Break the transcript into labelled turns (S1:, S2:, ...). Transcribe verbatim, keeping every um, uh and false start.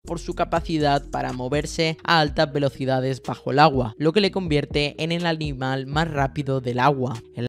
S1: por su capacidad para moverse a altas velocidades bajo el agua, lo que le convierte en el animal más rápido del agua. El